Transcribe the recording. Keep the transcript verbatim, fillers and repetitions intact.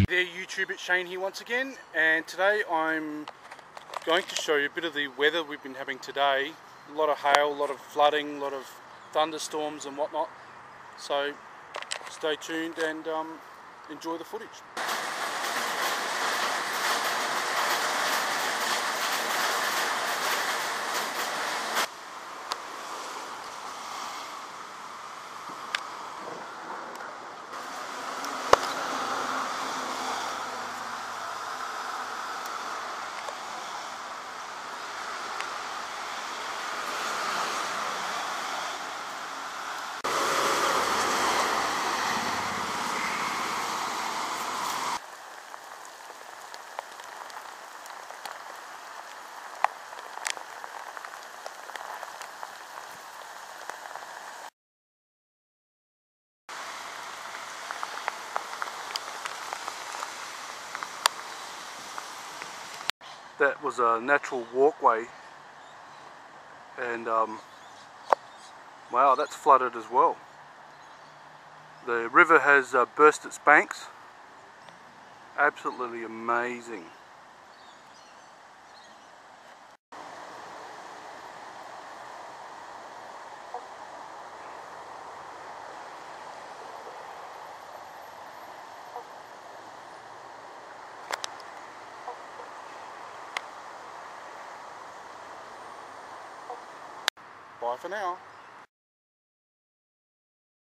There YouTube, it's Shane here once again, and today I'm going to show you a bit of the weather we've been having today. A lot of hail, a lot of flooding, a lot of thunderstorms and whatnot. So stay tuned and um, enjoy the footage. That was a natural walkway, and um, wow, that's flooded as well. The river has uh, burst its banks. Absolutely amazing. Bye for now.